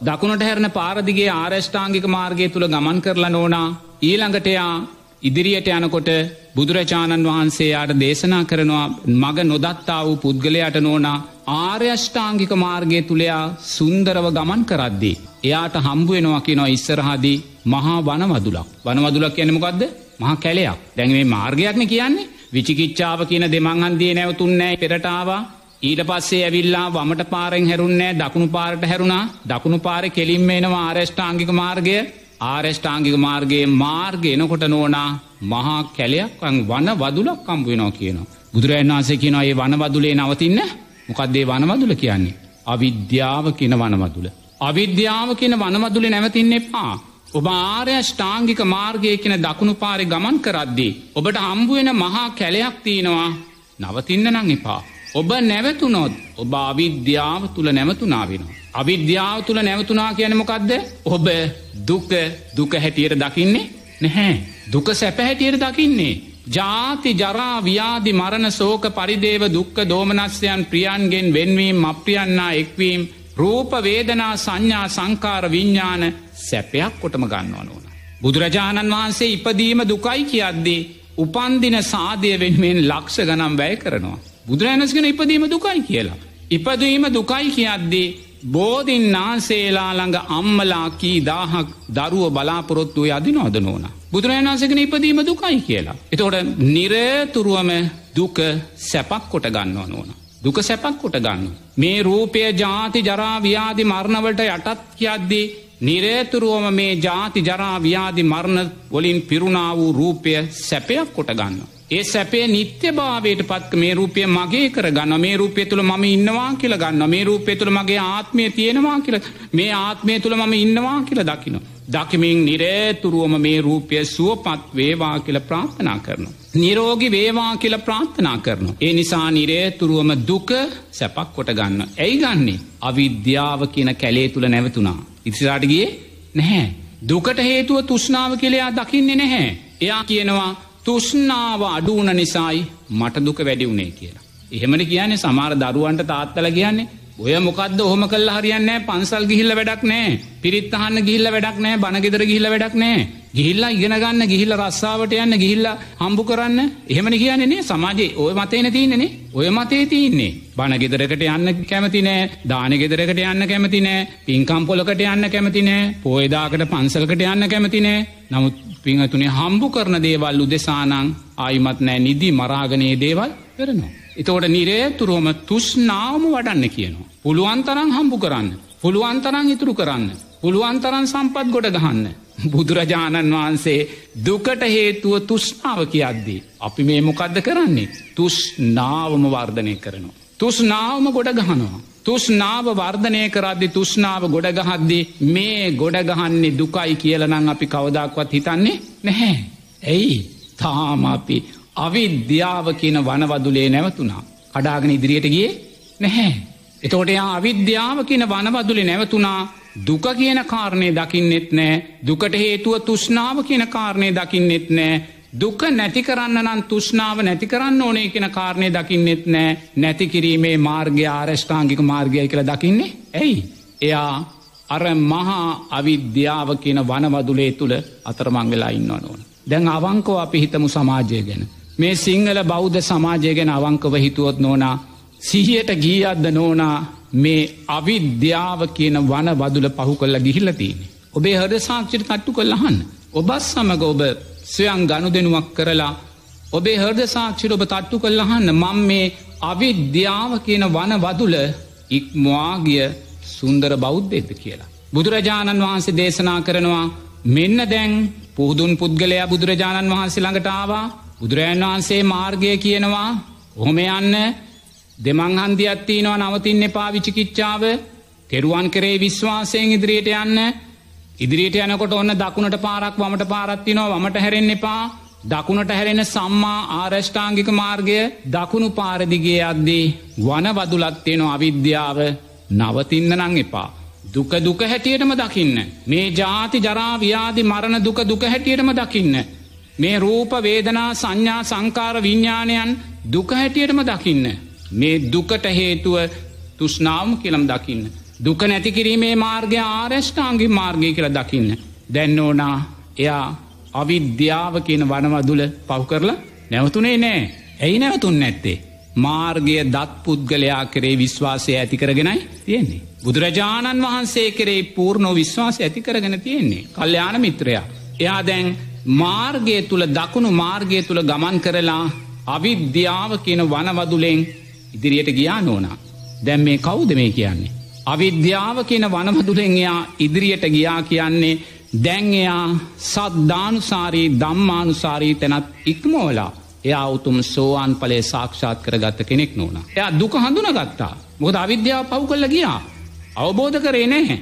දකුණට හැරෙන පාර දිගේ ආරෂ්ඨාංගික මාර්ගය තුල ගමන් කරලා නෝනා ඊළඟට යා ඉදිරියට යනකොට බුදුරජාණන් වහන්සේ යාට දේශනා කරනවා මග නොදත්තා වූ පුද්ගලයාට නෝනා ආර්ය අෂ්ටාංගික මාර්ගය තුල යා සුන්දරව ගමන් කරද්දී එයාට හම්බ වෙනවා කියනවා ඉස්සරහදී මහා වනවදුලක්. වනවදුලක් කියන්නේ මොකද්ද? මහා කැලයක්. දැන් මේ මාර්ගයක්නේ කියන්නේ. විචිකිච්ඡාව කියන දෙමන් හන්දියේ නැවතුන්නේ නැහැ පෙරට ආවා. ඊට පස්සේ ඇවිල්ලා වමට පාරෙන් හැරුන්නේ නැහැ දකුණු පාරට හැරුණා. දකුණු පාරේ කෙලින්ම එනවා ආර්ය අෂ්ටාංගික මාර්ගය. ආර්ය අෂ්ටාංගික මාර්ගයේ මාර්ගය එනකොට නෝනා මහා කැලයක් වනවදුලක් හම්බ වෙනවා කියනවා. බුදුරජාණන් වහන්සේ කියනවා මේ වනවදුලේ නවතින්න. මොකක්ද මේ වනවදුල කියන්නේ? අවිද්‍යාව කියන වනවදුල. අවිද්‍යාව කියන වනවදුලේ නැවතින්න එපා. ඔබ ආර්ය අෂ්ටාංගික මාර්ගයේ කියන දකුණු පාරේ ගමන් කරද්දී ඔබට හම්බ වෙන මහා කැලයක් තියෙනවා. නවතින්න නම් එපා. ඔබ නැවතුනොත් ඔබ අවිද්‍යාව තුල නැවතුනා වෙනවා. අවිද්‍යාව තුල නැවතුනා කියන්නේ මොකද්ද? ඔබ දුක හැටියට දකින්නේ නැහැ. දුක සැප හැටියට දකින්නේ. ජාති ජරා ව්‍යාධි මරණ ශෝක පරිදේව දුක්ඛ දෝමනස්යන් ප්‍රියන්ගෙන් වෙන්වීම අප්‍රියන්නා එක්වීම රූප වේදනා සංඥා සංකාර විඥාන සැපයක් කොටම ගන්නවා නෝන. බුදුරජාණන් වහන්සේ ඉපදීම දුකයි කියද්දී උපන්දින සාදය වෙනුවෙන් ලක්ෂ ගණන් වැය කරනවා. බුදුරජාණන් වහන්සේ ඉපදීම දුකයි කියලා. ඉපදීම දුකයි කියද්දී බෝධින්නාන්සේලා ළඟ අම්මලා කී දහහක් දරුවෝ බලාපොරොත්තු යදිනවද නෝනා? බුදුරජාණන් වහන්සේගේ ඉපදීම දුකයි කියලා. එතකොට නිරතුරුවම දුක සැපක් කොට ගන්නවා නෝනා. දුක සැපක් කොට ගන්න. මේ රූපය ජාති ජරා ව්‍යාධි මරණ වලට යටත් කියද්දී නිරතුරුවම මේ ජාති ජරා ව්‍යාධි මරණ වලින් පිරුණා වූ රූපය සැපයක් කොට ගන්නවා. ඒ සැපේ නිත්‍යභාවයට පත් මේ රූපය මගේ කරගන්නවා. මේ රූපය තුල මම ඉන්නවා කියලා ගන්නවා. මේ රූපය තුල මගේ ආත්මය තියෙනවා කියලා මේ ආත්මය තුල මම ඉන්නවා කියලා දකිනවා. දකිමින් නිරතුරුවම මේ රූපය සුවපත් වේවා කියලා ප්‍රාර්ථනා කරනවා. නිරෝගී වේවා කියලා ප්‍රාර්ථනා කරනවා. ඒ නිසා නිරතුරුවම දුක සැපක් කොට ගන්නවා. ඇයි ගන්නෙ? අවිද්‍යාව කියන කැලේ තුල නැවතුණා. ඉතිසාට ගියේ නැහැ. දුකට හේතුව තෘෂ්ණාව කියලා එයා දකින්නේ නැහැ. එයා කියනවා තෘෂ්ණාව අඩු වුණ නිසායි මට දුක වැඩි වුණේ කියලා. එහෙමනේ කියන්නේ සමහර දරුවන්ට තාත්තලා කියන්නේ ඔය මොකද්ද ඔහොම කළා හරියන්නේ නැහැ. පන්සල් ගිහිල්ලා වැඩක් නැහැ. පිරිත් අහන්න ගිහිල්ලා වැඩක් නැහැ. බණ ගෙදර ගිහිල්ලා වැඩක් නැහැ. ගිහිල්ලා ඉගෙන ගන්න, ගිහිල්ලා රස්සාවට යන්න, ගිහිල්ලා හම්බු කරන්න. එහෙමනේ කියන්නේ නේ සමාජයේ. ඔය මතේනේ තියෙන්නේ නේ. ඔය මතේ තියෙන්නේ. බණ ගෙදරකට යන්න කැමති නැහැ. දාන ගෙදරකට යන්න කැමති නැහැ. පින්කම් පොලකට යන්න කැමති නැහැ. පොය දාකට පන්සලකට යන්න කැමති නැහැ. නමුත් පින්තුනේ හම්බු කරන දේවල් උදෙසානම් ආයිමත් නැහැ. නිදි මරාගනේ දේවල් කරනවා. එතකොට නිරේතුරුවම තෘෂ්ණාවම වඩන්න කියනවා. පුළුවන් තරම් හම්බු කරන්න. පුළුවන් තරම් ඉතුරු කරන්න. පුළුවන් තරම් සම්පත් ගොඩ ගහන්න. බුදුරජාණන් වහන්සේ දුකට හේතුව තෘෂ්ණාව කියද්දී අපි මේ මොකද්ද කරන්නේ? තෘෂ්ණාවම වර්ධනය කරනවා. තෘෂ්ණාවම ගොඩ ගහනවා. තෘෂ්ණාව වර්ධනය කරද්දී තෘෂ්ණාව ගොඩ ගහද්දී මේ ගොඩ ගහන්නේ දුකයි කියලා නම් අපි කවදාක්වත් හිතන්නේ නැහැ. ඇයි? තාම අපි අවිද්‍යාව කියන වනවදුලේ නැවතුණා. කඩාගෙන ඉදිරියට ගියේ නැහැ. එතකොට යා අවිද්‍යාව කියන වනවදුලේ නැවතුණා. දුක කියන කාරණේ දකින්නෙත් නැහැ. දුකට හේතුව තෘෂ්ණාව කියන කාරණේ දකින්නෙත් නැහැ. දුක නැති කරන්න නම් තෘෂ්ණාව නැති කරන්න ඕනේ කියන කාරණේ දකින්නෙත් නැහැ. නැති කිරීමේ මාර්ගය ආරෂ්ඨාංගික මාර්ගයයි කියලා දකින්නේ. ඇයි? එයා අර මහා අවිද්‍යාව කියන වනවදුලේ තුල අතරමං වෙලා ඉන්නව නෝන. දැන් අවංකව අපි හිතමු සමාජය ගැන. මේ සිංහල බෞද්ධ සමාජය ගැන අවංකව හිතුවොත් නෝනා සිහියට ගියද්ද නෝනා මේ අවිද්‍යාව කියන වනවදුල පහු කරලා ගිහිල්ලා තියෙන්නේ. ඔබේ හෘද සාක්ෂියට තට්ටු කරලා අහන්න. ඔබත් සමග ඔබ ස්වයං ගනුදෙනුවක් කරලා ඔබේ හෘද සාක්ෂියට ඔබ තට්ටු කරලා අහන්න මම මේ අවිද්‍යාව කියන වනවදුල ඉක්මවා ගිය සුන්දර බෞද්ධයෙක්ද කියලා. බුදුරජාණන් වහන්සේ දේශනා කරනවා මෙන්න දැන් පුහුදුන් පුද්ගලයා බුදුරජාණන් වහන්සේ ළඟට ආවා. බුදුරජාණන් වහන්සේ මාර්ගය කියනවා ඔහොම යන්න. දෙමන් හන්දියක් තියෙනවා නවතින්න එපා විචිකිච්ඡාව. තෙරුවන් කරේ විශ්වාසයෙන් ඉදිරියට යන්න. ඉදිරියට යනකොට ඔන්න දකුණට පාරක් වමට පාරක් තියෙනවා. වමට හැරෙන්න එපා. දකුණට හැරෙන සම්මා ආරෂ්ඨාංගික මාර්ගය දකුණු පාර දිගේ යද්දී වනවදුලක් තියෙනවා අවිද්‍යාව. නවතින්න නම් එපා. දුක දුක හැටියටම දකින්න. මේ ජාති ජරා ව්‍යාධි මරණ දුක දුක හැටියටම දකින්න. මේ රූප වේදනා සංඥා සංකාර විඥානයන් දුක හැටියටම දකින්න. මේ දුකට හේතුව තෘෂ්ණාවම කියලාම දකින්න. දුක නැති කිරීමේ මාර්ගය ආරෂ්ඨාංගික මාර්ගය කියලා දකින්න. දැන් ඕනා එයා අවිද්‍යාව කියන වනවදුල පහු කරලා නැවතුනේ නෑ. ඇයි නැවතුන්නේ නැත්තේ? මාර්ගය දත් පුද්ගලයා කරේ විශ්වාසය ඇති කරගෙනයි තියෙන්නේ. බුදුරජාණන් වහන්සේ කරේ පූර්ණ විශ්වාසය ඇති කරගෙන තියෙන්නේ. කල්යාණ මිත්‍රයා. එයා දැන් මාර්ගය තුල දකුණු මාර්ගය තුල ගමන් කරලා අවිද්‍යාව කියන වනවදුලෙන් ඉදිරියට ගියා නෝනා. දැන් මේ කවුද මේ කියන්නේ? අවිද්‍යාව කියන වනවදුලෙන් එයා ඉදිරියට ගියා කියන්නේ දැන් එයා සද්ධානුසාරී ධම්මානුසාරී තැනත් ඉක්මවලා එයා උතුම් සෝවාන් ඵලයේ සාක්ෂාත් කරගත්ත කෙනෙක් නෝනා. එයා දුක හඳුනාගත්තා. මොකද අවිද්‍යාව පව් කරලා ගියා. අවබෝධ කරේ නැහැ.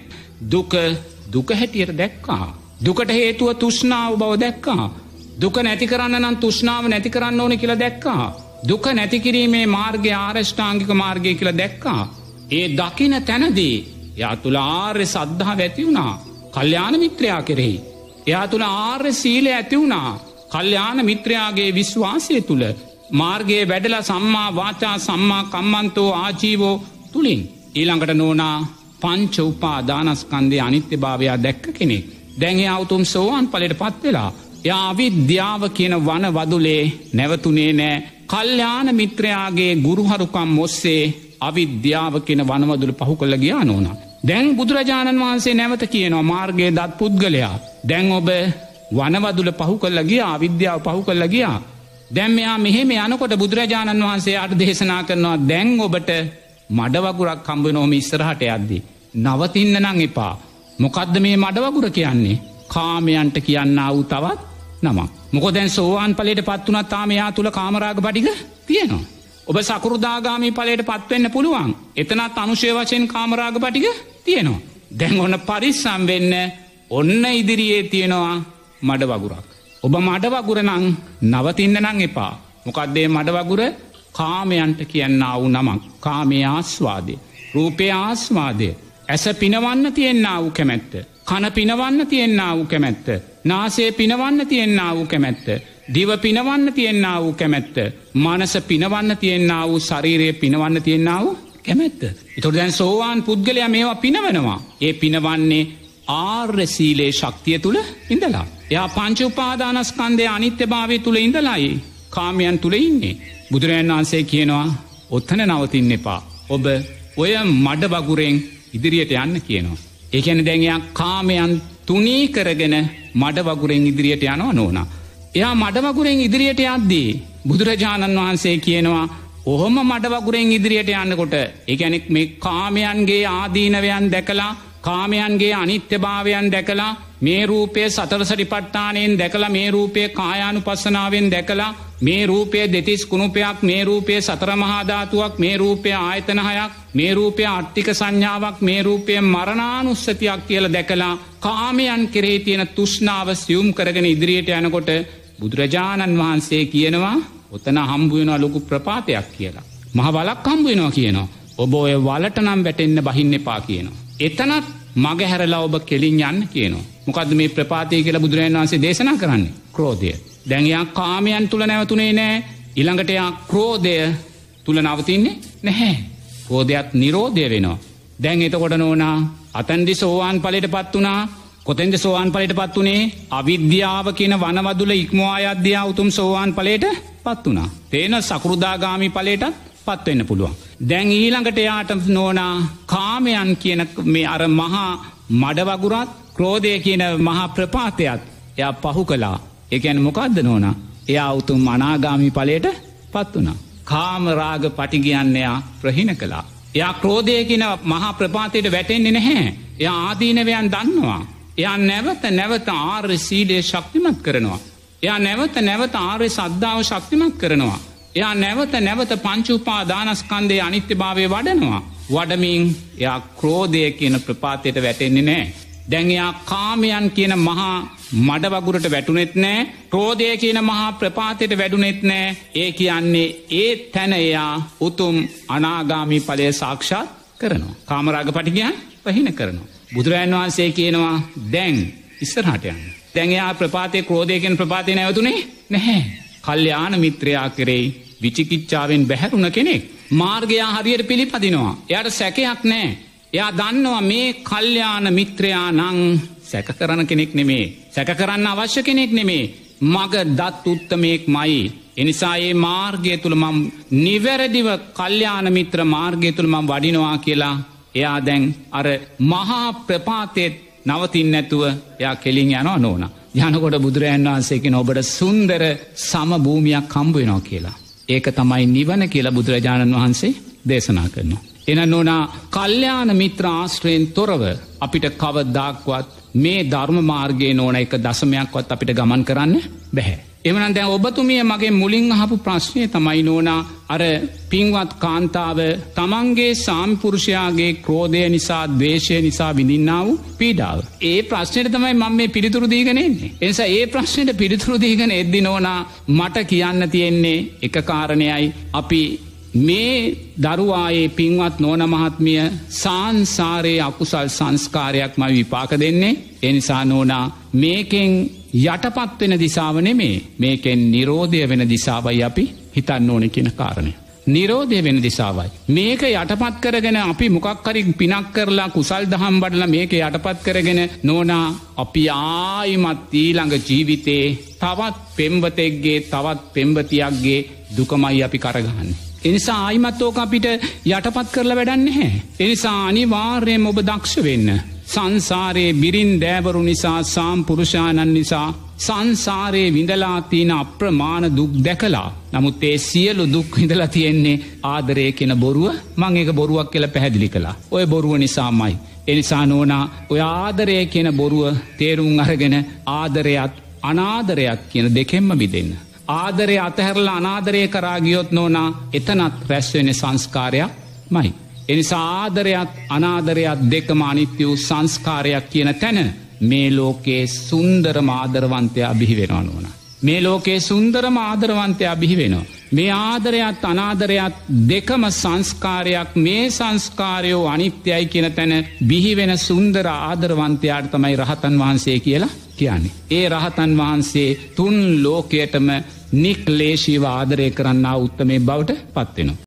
දුක හැටියට දැක්කා. දුකට හේතුව තෘෂ්ණාව බව දැක්කා. දුක නැති කරන්න නම් තෘෂ්ණාව නැති කරන්න ඕනේ කියලා දැක්කා. දුක නැති කිරීමේ මාර්ගය ආරෂ්ඨාංගික මාර්ගය කියලා දැක්කා. ඒ දකින තැනදී එයා තුල ආර්ය සද්ධාව ඇති වුණා. කල්යාණ මිත්‍රයා කෙරෙහි. එයා තුල ආර්ය සීලය ඇති වුණා. කල්යාණ මිත්‍රයාගේ විශ්වාසය තුල මාර්ගයේ වැඩලා සම්මා වාචා සම්මා කම්මන්තෝ ආජීවෝ තුලින් ඊළඟට නෝනා පංච උපාදානස්කන්ධයේ අනිත්‍යභාවය දැක්ක කෙනෙක්. දැන් එයා උතුම් සෝවාන් ඵලයටපත් වෙලා. එයා අවිද්‍යාව කියන වන වදුලේ නැවතුනේ නෑ. කල්යාණ මිත්‍රයාගේ ගුරුහරුකම් ඔස්සේ අවිද්‍යාව කියන වනවදුල පහු කරලා ගියා නෝනා. දැන් බුදුරජාණන් වහන්සේ නැවත කියනවා මාර්ගයේ දත් පුද්ගලයා. දැන් ඔබ වනවදුල පහු කරලා ගියා. අවිද්‍යාව පහු කරලා ගියා. දැන් මෙයා මෙහෙම යනකොට බුදුරජාණන් වහන්සේ ආට දේශනා කරනවා දැන් ඔබට මඩ වගුරක් හම්බ වෙනවා මේ ඉස්සරහට යද්දී. නවතින්න නම් එපා. මොකද්ද මේ මඩ වගුර කියන්නේ? කාමයන්ට කියන්නා වූ තවත් නමක්. මොකද දැන් සෝවාන් ඵලයටපත් වුණා තාම එයා තුල කාමරාග පටිග තියෙනවා. ඔබ සකෘදාගාමී ඵලයටපත් වෙන්න පුළුවන්. එතනත් අනුශය වශයෙන් කාමරාග පටිග තියෙනවා. දැන් ඔන්න පරිස්සම් වෙන්න. ඔන්න ඉදිරියේ තියෙනවා මඩ වගුරක්. ඔබ මඩ වගුර නම් නවතින්න නම් එපා. මොකද්ද මේ මඩ වගුර? කාමයන්ට කියන්නා වූ නමක්. කාමයේ ආස්වාදය, රූපේ ආස්වාදය, ඇස පිනවන්න තියෙනා වූ කැමැත්ත, කන පිනවන්න තියෙනා වූ කැමැත්ත, නාසය පිනවන්න තියෙනා වූ කැමැත්ත, දිව පිනවන්න තියෙනා වූ කැමැත්ත, මනස පිනවන්න තියෙනා වූ ශරීරය පිනවන්න තියෙනා වූ කැමැත්ත. ඒතකොට දැන් සෝවාන් පුද්ගලයා මේවා පිනවනවා. ඒ පිනවන්නේ ආර්ය සීලේ ශක්තිය තුල ඉඳලා. එයා පංච උපාදානස්කන්ධයේ අනිත්‍යභාවය තුල ඉඳලායි කාමයන් තුල ඉන්නේ. බුදුරජාණන් වහන්සේ කියනවා ඔතන නවතින්න එපා. ඔබ ඔය මඩ වගුරෙන් ඉදිරියට යන්න කියනවා. ඒ කියන්නේ දැන් එයා කාමයන් තුනී කරගෙන මඩ වගුරෙන් ඉදිරියට යනවා නෝනා. එයා මඩ වගුරෙන් ඉදිරියට යද්දී බුදුරජාණන් වහන්සේ කියනවා ඔහොම මඩ වගුරෙන් ඉදිරියට යනකොට ඒ කියන්නේ මේ කාමයන්ගේ ආදීනවයන් දැකලා කාමයන්ගේ අනිත්‍යභාවයන් දැකලා මේ රූපය සතර සටිපට්ඨානයෙන් දැකලා මේ රූපය කායානුපස්සනාවෙන් දැකලා මේ රූපය දෙතිස් කුණුපයක් මේ රූපය සතර මහා ධාතුවක් මේ රූපය ආයතන හයක් මේ රූපය අට්ටික සංඥාවක් මේ රූපය මරණානුස්සතියක් කියලා දැකලා කාමයන් කෙරෙහි තියෙන තෘෂ්ණාව සියුම් කරගෙන ඉදිරියට යනකොට බුදුරජාණන් වහන්සේ කියනවා ඔතන හම්බ වෙනවා ලොකු ප්‍රපාතයක් කියලා. මහ වලක් හම්බ වෙනවා කියනවා. ඔබ ඔය වලට නම් වැටෙන්න බහින්න එපා කියනවා. එතනත් මග හැරලා ඔබ කෙලින් යන්න කියනවා. මොකද්ද මේ ප්‍රපාතය කියලා බුදුරජාණන් වහන්සේ දේශනා කරන්නේ? ක්‍රෝධය. දැන් යා කාමයන් තුල නැවතුනේ නැහැ. ඊළඟට යා ක්‍රෝධය තුල නවතින්නේ නැහැ. ක්‍රෝධයත් නිරෝධය වෙනවා. දැන් එතකොට නෝනා අතන්දි සෝවාන් ඵලයටපත් වුණා. කොතෙන්ද සෝවාන් ඵලයටපත් උනේ? අවිද්‍යාව කියන වනවදුල ඉක්මවා යද්දී උතුම් සෝවාන් ඵලයටපත් වුණා. තේන සකෘදාගාමි ඵලයටත් පත් වෙන්න පුළුවන්. දැන් ඊළඟට යාට නෝනා කාමයන් කියන මේ අර මහා මඩ වගුරත් ක්‍රෝධය කියන මහා ප්‍රපාතයත් එයා පහු කළා. ඒ කියන්නේ මොකද්ද නෝනා? එයා උතුම් අනාගාමි ඵලයට පත් වුණා. කාම රාග පටිගයන් එයා ප්‍රහීන කළා. එයා ක්‍රෝධය කියන මහා ප්‍රපාතයට වැටෙන්නේ නැහැ. එයා ආදීනවයන් දන්නවා. එයා නැවත ආර්ය සීලය ශක්තිමත් කරනවා. එයා නැවත ආර්ය සද්ධාව ශක්තිමත් කරනවා. එයා නැවත පංච උපාදානස්කන්ධයේ අනිත්‍යභාවය වඩනවා. වඩමින් එයා ක්‍රෝධය කියන ප්‍රපාතයට වැටෙන්නේ නැහැ. දැන් එයා කාමයන් කියන මහා මඩ වගුරට වැටුනෙත් නැහැ. ක්‍රෝධය කියන මහා ප්‍රපාතයට වැටුනෙත් නැහැ. ඒ කියන්නේ ඒ තැන එයා උතුම් අනාගාමී ඵලය සාක්ෂාත් කරනවා. කාමරාග පටිඝයන් පහින කරනවා. බුදුරජාණන් වහන්සේ කියනවා දැන් ඉස්සරහට යන්න. දැන් එයා ප්‍රපාතයේ ක්‍රෝධය කියන ප්‍රපාතේ නැවතුනේ නැහැ. කල්යාණ මිත්‍රයා කෙරෙහි විචිකිච්ඡාවෙන් බැහැරුණ කෙනෙක් මාර්ගය හරියට පිළිපදිනවා. එයාට සැකයක් නැහැ. එයා දන්නවා මේ කල්යාණ මිත්‍රයා නං සැක කරන කෙනෙක් නෙමේ. සැක කරන්න අවශ්‍ය කෙනෙක් නෙමේ. මග දත් උත්තමයෙක් මයි. එනිසා ඒ මාර්ගය තුළ මම නිවැරදිව කල්යාණ මිත්‍ර මාර්ගය තුළ මම වඩිනවා කියලා එයා දැන් අර මහා ප්‍රපාතෙත් නවතින් නැතුව එයා කෙලින් යනවා නෝනා. යනකොට බුදුරජාණන් වහන්සේ කියන ඔබට සුන්දර සම භූමියක් හම්බ වෙනවා කියලා. ඒක තමයි නිවන කියලා බුදුරජාණන් වහන්සේ දේශනා කරනවා. එන නෝනා කල්යාණ මිත්‍ර ආශ්‍රයෙන් තොරව අපිට කවදාක්වත් මේ ධර්ම මාර්ගයේ නෝන එක දශමයක්වත් අපිට ගමන් කරන්න බැහැ. එවනන් දැන් ඔබතුමිය මගේ මුලින් අහපු ප්‍රශ්නය තමයි නෝනා අර පින්වත් කාන්තාව තමන්ගේ සාමිපුරුෂයාගේ ක්‍රෝධය නිසා ද්වේෂය නිසා විඳින්නා වූ පීඩාව. ඒ ප්‍රශ්නයට තමයි මම මේ පිළිතුරු දීගෙන එන්නේ. එනිසා ඒ ප්‍රශ්නයට පිළිතුරු දීගෙන එද්දි නෝනා මට කියන්න තියෙන්නේ එක කාරණයයි අපි මේ දරුවායේ පින්වත් නෝන මහත්මිය සංසාරයේ අකුසල් සංස්කාරයක් මයි විපාක දෙන්නේ. එනිසා නෝනා මේකෙන් යටපත් වෙන දිසාව නෙමේ මේකෙන් නිරෝධය වෙන දිසාවයි අපි හිතන්න ඕන කියන කාරණය. නිරෝධය වෙන දිසාවයි. මේක යටපත් කරගෙන අපි මොකක් හරි පිනක් කරලා කුසල් දහම් බඩලා මේක යටපත් කරගෙන නෝනා අපි ආයිමත් ඊළඟ ජීවිතේ තවත් පෙම්වතෙක්ගේ තවත් පෙම්වතියක්ගේ දුකමයි අපි කරගන්නේ. එනිසා ආයිමත් ඕක අපිට යටපත් කරලා වැඩන්නේ නැහැ. එනිසා අනිවාර්යයෙන්ම ඔබ දක්ෂ වෙන්න. සංසාරයේ බිරින් දෑවරු නිසා සාම්පුරුෂාණන් නිසා සංසාරයේ විඳලා තියෙන අප්‍රමාණ දුක් දැකලා නමුත් ඒ සියලු දුක් විඳලා තියෙන්නේ ආදරය කියන බොරුව මම ඒක බොරුවක් කියලා පැහැදිලි කළා. ඔය බොරුව නිසාමයි. ඒ නිසා නෝනා ඔය ආදරය කියන බොරුව තේරුම් අරගෙන ආදරයත් අනාදරයත් කියන දෙකෙන්ම මිදෙන්න. ආදරය අතහැරලා අනාදරය කරා ගියොත් නෝනා එතනත් රැස් වෙන්නේ සංස්කාරයක්මයි. එනිසා ආදරයත් අනාදරයත් දෙකම අනිත්‍ය වූ සංස්කාරයක් කියන තැන මේ ලෝකයේ සුන්දරම ආදරවන්තයා බිහි වෙනවා නෝනා. මේ ලෝකයේ සුන්දරම ආදරවන්තයා බිහි වෙනවා. මේ ආදරයත් අනාදරයත් දෙකම සංස්කාරයක් මේ සංස්කාරයෝ අනිත්‍යයි කියන තැන බිහි වෙන සුන්දර ආදරවන්තයාට තමයි රහතන් වහන්සේ කියලා කියන්නේ. ඒ රහතන් වහන්සේ තුන් ලෝකයටම නික්ලේශීව ආදරය කරන්නා උත්තමේ බවට පත්වෙනවා.